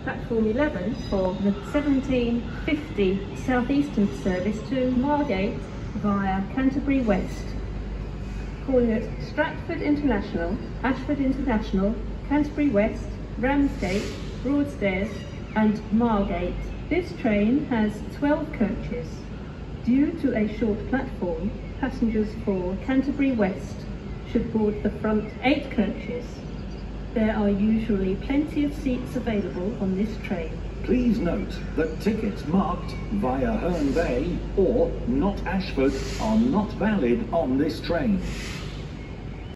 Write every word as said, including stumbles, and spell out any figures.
platform eleven for the seventeen fifty southeastern service to Margate via Canterbury West, calling it Stratford International, Ashford International, Canterbury West, Ramsgate, Broadstairs and Margate. This train has twelve coaches. Due to a short platform, passengers for Canterbury West should board the front eight coaches. There are usually plenty of seats available on this train. Please note that tickets marked via Herne Bay or not Ashford are not valid on this train.